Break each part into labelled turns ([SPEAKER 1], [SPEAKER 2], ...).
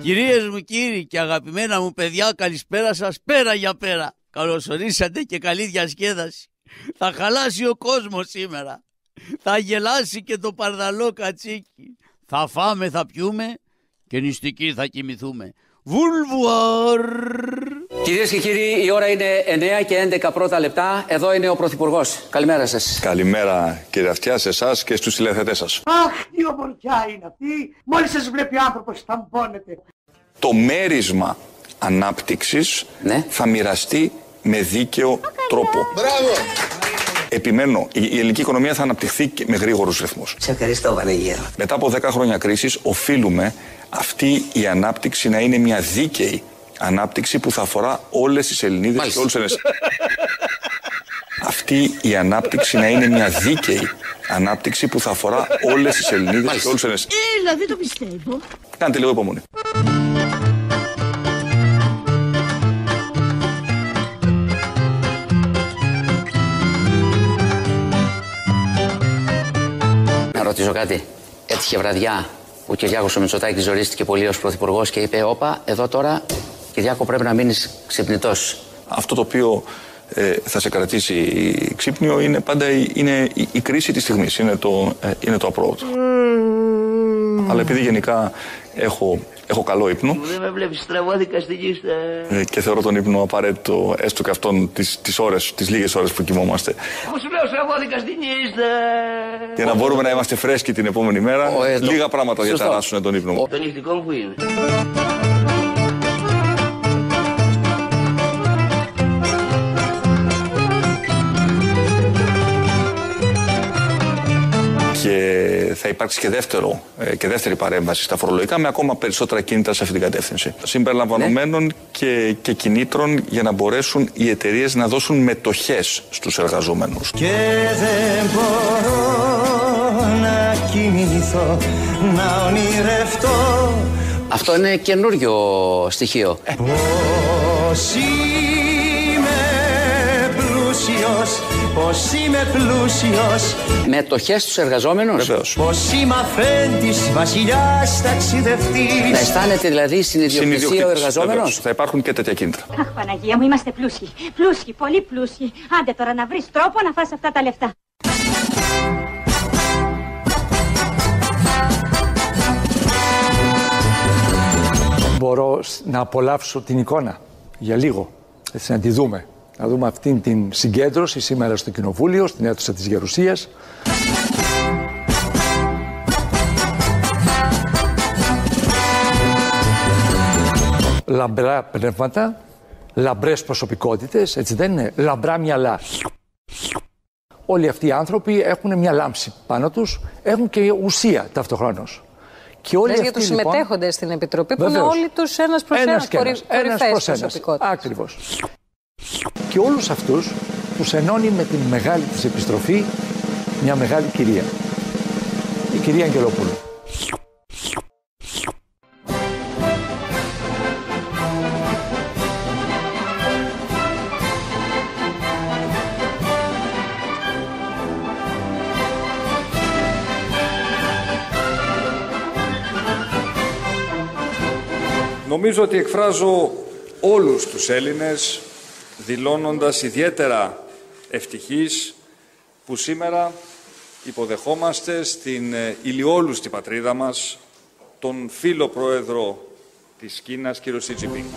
[SPEAKER 1] Κυρίες μου, κύριοι και αγαπημένα μου παιδιά, καλησπέρα σας, πέρα για πέρα. Καλώς ορίσατε και καλή διασκέδαση. Θα χαλάσει ο κόσμος σήμερα. Θα γελάσει και το παρδαλό κατσίκι. Θα φάμε, θα πιούμε και νηστικοί θα κοιμηθούμε. Βουλβουάρ!
[SPEAKER 2] Κυρίες και κύριοι, η ώρα είναι 9 και 11 πρώτα λεπτά. Εδώ είναι ο Πρωθυπουργός. Καλημέρα σας.
[SPEAKER 3] Καλημέρα κύριε Αυτιά, σε εσάς και στους τηλεθεατές σας.
[SPEAKER 4] Αχ, τι ομορφιά είναι αυτή! Μόλις σας βλέπει ο άνθρωπος σταμπώνεται.
[SPEAKER 3] Το μέρισμα ανάπτυξης θα μοιραστεί με δίκαιο τρόπο.
[SPEAKER 5] Μπράβο!
[SPEAKER 3] Επιμένω, η ελληνική οικονομία θα αναπτυχθεί με γρήγορους ρυθμούς.
[SPEAKER 2] Σε ευχαριστώ, Βανίγερο.
[SPEAKER 3] Μετά από 10 χρόνια κρίσης, οφείλουμε αυτή η ανάπτυξη να είναι μια δίκαιη ανάπτυξη που θα αφορά όλες τις Ελληνίδες και όλους τους Έλληνες. Αυτή η ανάπτυξη να είναι μια δίκαιη ανάπτυξη που θα αφορά όλες τις Ελληνίδες και όλους τους Έλληνες.
[SPEAKER 6] Έλα, δεν το πιστεύω.
[SPEAKER 3] Κάντε λίγο υπομονή.
[SPEAKER 2] Να ρωτήσω κάτι. Έτυχε βραδιά που ο Κυριάκος ο Μητσοτάκης ζορίστηκε πολύ ως πρωθυπουργός και είπε: όπα, εδώ τώρα, Κυριάκο, πρέπει να μείνεις ξυπνητός.
[SPEAKER 3] Αυτό το οποίο θα σε κρατήσει ξύπνιο είναι πάντα η κρίση της στιγμής. Είναι το απρόοδο. Αλλά επειδή γενικά έχω καλό ύπνο.
[SPEAKER 1] Δεν με βλέπεις στραβώδικα στην κίστα.
[SPEAKER 3] Και θεωρώ τον ύπνο απαραίτητο έστω και αυτόν τις λίγες ώρες που κοιμόμαστε.
[SPEAKER 1] Πώς σου λέω στραβώδικα στην κίστα.
[SPEAKER 3] Για να μπορούμε να είμαστε φρέσκοι την επόμενη μέρα, λίγα πράγματα διαταράσσουν τον ύπνο μου.
[SPEAKER 1] Το νυχτικό μου που είναι.
[SPEAKER 3] Και θα υπάρξει και δεύτερη παρέμβαση στα φορολογικά με ακόμα περισσότερα κίνητρα σε αυτή την κατεύθυνση. Συμπεριλαμβανομένων και κινήτρων για να μπορέσουν οι εταιρείες να δώσουν μετοχές στους εργαζόμενους.
[SPEAKER 7] Και δεν μπορώ να κοιμηθώ, να ονειρευτώ.
[SPEAKER 2] Αυτό είναι καινούριο στοιχείο.
[SPEAKER 7] Πως είμαι πλούσιος, πως είμαι πλούσιος.
[SPEAKER 2] Μετοχές στους εργαζόμενους.
[SPEAKER 3] Βεβαίως.
[SPEAKER 7] Πως είμαι αφέντης, βασιλιάς, ταξιδευτής.
[SPEAKER 2] Να αισθάνεται δηλαδή συνειδιοκτησία ο εργαζόμενος.
[SPEAKER 3] Θα υπάρχουν και τέτοια κίνητρα.
[SPEAKER 6] Αχ, Παναγία μου, είμαστε πλούσιοι. Πλούσιοι, πολύ πλούσιοι. Άντε τώρα να βρεις τρόπο να φας αυτά τα λεφτά.
[SPEAKER 8] Μπορώ να απολαύσω την εικόνα για λίγο, έτσι να τη δούμε. Να δούμε αυτήν την συγκέντρωση σήμερα στο Κοινοβούλιο, στην αίθουσα της Γερουσίας. Λαμπρά πνεύματα, λαμπρές προσωπικότητες, έτσι δεν είναι, λαμπρά μυαλά. Όλοι αυτοί οι άνθρωποι έχουν μια λάμψη πάνω τους, έχουν και ουσία ταυτοχρόνως. Και όλοι
[SPEAKER 9] για τους συμμετέχοντες στην Επιτροπή, που είναι όλοι τους ένας προς ένας, κορυφαίες προσωπικότητες.
[SPEAKER 8] Ακριβώς. Και όλους αυτούς τους ενώνει με την μεγάλη της επιστροφή μια μεγάλη κυρία. Η κυρία Αγγελοπούλου.
[SPEAKER 10] Νομίζω ότι εκφράζω όλους τους Έλληνες δηλώνοντας ιδιαίτερα ευτυχής που σήμερα υποδεχόμαστε στην ηλιόλουστη πατρίδα μας τον φίλο πρόεδρο της Κίνας, κύριο Σι Τζινπίνγκ.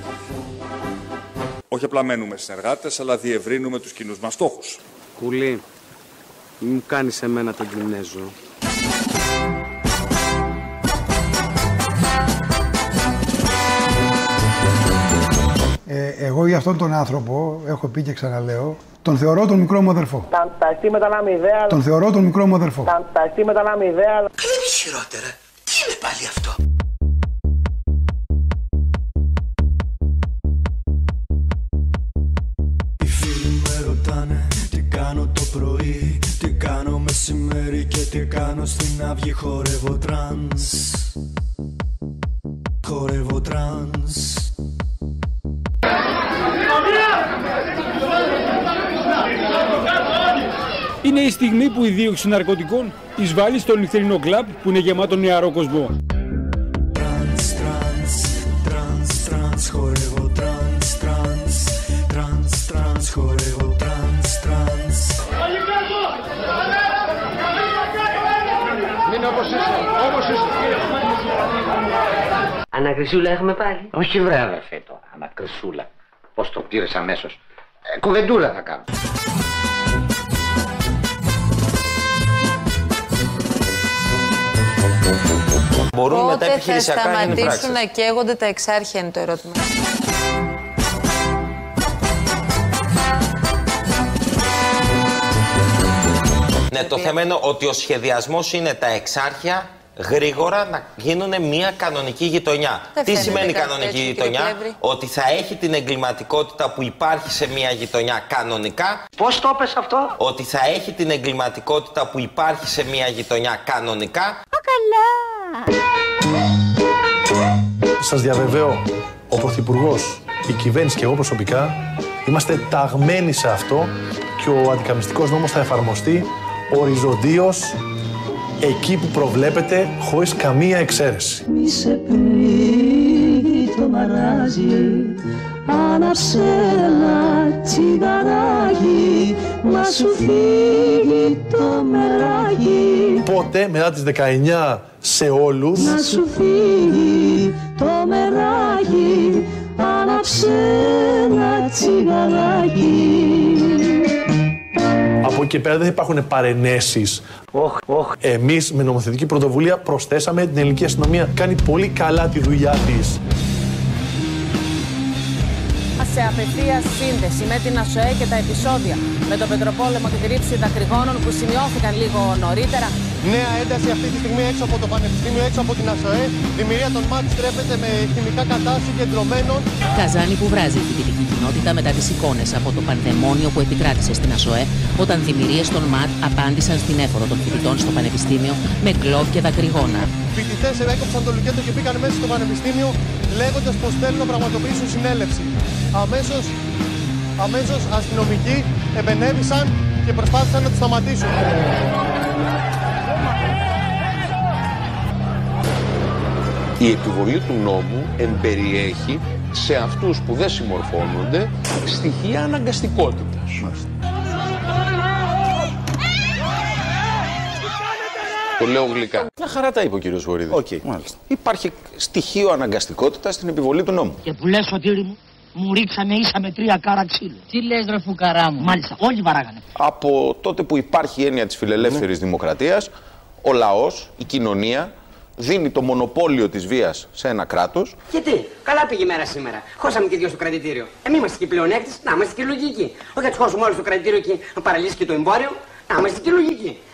[SPEAKER 10] Όχι απλά μένουμε συνεργάτες, αλλά διευρύνουμε τους κοινούς μας στόχους.
[SPEAKER 11] Κουλή, μη μου κάνεις εμένα τον Κινέζο.
[SPEAKER 12] Εγώ για αυτόν τον άνθρωπο, έχω πει και ξαναλέω, τον θεωρώ τον μικρό μου αδερφό.
[SPEAKER 4] Τα αισθήματα να μηδέα.
[SPEAKER 12] Τον θεωρώ τον μικρό μου αδερφό.
[SPEAKER 4] Τα αισθήματα να μηδέα.
[SPEAKER 7] Δεν είναι χειρότερα. Τι είναι πάλι αυτό? Οι φίλοι με ρωτάνε τι κάνω το πρωί, τι κάνω μεσημέρι και τι κάνω στην αυγή. Χορεύω τρανς, χορεύω τρανς.
[SPEAKER 13] Είναι η στιγμή που η δίωξη ναρκωτικών εισβάλλει στο νυχτερινό κλαμπ που είναι γεμάτο νεαρό κοσμό.
[SPEAKER 5] Ανακρισούλα έχουμε πάλι.
[SPEAKER 14] Όχι βρε αδερφέ τώρα, ανακρισούλα. Πώς το πήρες αμέσως. Κουβεντούλα θα κάνω.
[SPEAKER 9] Μπορούν μετά επιχειρησιακά να σταματήσουν να καίγονται τα εξάρχεια, είναι το ερώτημα.
[SPEAKER 15] Ναι, το θέμα είναι ότι ο σχεδιασμός είναι τα εξάρχεια γρήγορα να γίνουν μια κανονική γειτονιά. Τι σημαίνει κανονική γειτονιά? Ότι θα έχει την εγκληματικότητα που υπάρχει σε μια γειτονιά κανονικά.
[SPEAKER 5] Πώς το πες αυτό?
[SPEAKER 15] Ότι θα έχει την εγκληματικότητα που υπάρχει σε μια γειτονιά κανονικά.
[SPEAKER 6] Καλά!
[SPEAKER 16] Σας διαβεβαιώ, ο Πρωθυπουργός, η κυβέρνηση και εγώ προσωπικά είμαστε ταγμένοι σε αυτό και ο αντικαμιστικός νόμος θα εφαρμοστεί οριζοντίως εκεί που προβλέπεται, χωρίς καμία εξαίρεση.
[SPEAKER 17] Μη σε πνίγει το μαράζι, άναψε ένα τσιγαράκι, μα σου φύγει το μεράκι.
[SPEAKER 16] Πότε, μετά τις 19 σε όλους,
[SPEAKER 17] να σου φύγει το μεράκι, άναψε ένα τσιγαράκι.
[SPEAKER 16] Από εκεί και πέρα δεν θα υπάρχουν παρενέσεις. Εμείς με νομοθετική πρωτοβουλία προσθέσαμε την ελληνική αστυνομία. Κάνει πολύ καλά τη δουλειά της.
[SPEAKER 9] Σε απευθείας σύνδεση με την ΑΣΟΕ και τα επεισόδια με τον πετροπόλεμο και τη ρήψη δακρυγόνων που σημειώθηκαν λίγο νωρίτερα.
[SPEAKER 16] Νέα ένταση αυτή τη στιγμή έξω από το Πανεπιστήμιο, έξω από την ΑΣΟΕ. Δημιουργία των ΜΑΤ στρέφεται με χημικά κατά συγκεντρωμένων.
[SPEAKER 18] Καζάνι που βράζει η φοιτητική κοινότητα μετά τις εικόνες από το πανδαιμόνιο που επικράτησε στην ΑΣΟΕ όταν δημιουργίες των ΜΑΤ απάντησαν στην έφορο των φοιτητών στο Πανεπιστήμιο με γκλόβ και δακρυγόνα.
[SPEAKER 16] Φοιτητές έκοψαν το λουκέτο και μπήκαν μέσα στο Πανεπιστήμιο λέγοντας πως θέλουν να πραγματοποιήσουν συνέλευση. Αμέσως αστυνομικοί επενέβησαν και προσπάθησαν να τους σταματήσουν.
[SPEAKER 19] Η επιβολή του νόμου εμπεριέχει σε αυτούς που δεν συμμορφώνονται στοιχεία αναγκαστικότητας. Το λέω γλυκά.
[SPEAKER 20] Μια χαρά τα είπε ο κύριος Βορίδης. Υπάρχει στοιχείο αναγκαστικότητας στην επιβολή του νόμου.
[SPEAKER 21] Και που λες, Σωτήρη μου ρίξανε ίσα με 3 κάρα ξύλο.
[SPEAKER 18] Τι λες ρε φουκαρά μου?
[SPEAKER 21] Μάλιστα, όλοι βαράγανε.
[SPEAKER 20] Από τότε που υπάρχει η έννοια της φιλελεύθερης δημοκρατίας, ο λαός, η κοινωνία, δίνει το μονοπόλιο της βίας σε ένα κράτος.
[SPEAKER 5] Γιατί, καλά πήγε η μέρα σήμερα. Χώσαμε και δύο στο κρατητήριο. Εμείς είμαστε και πλεονέκτες, να είμαστε και λογικοί. Όχι να τους χώσουμε όλοι στο κρατητήριο και να παραλύσει και το εμπόριο, να είμαστε και λογικοί.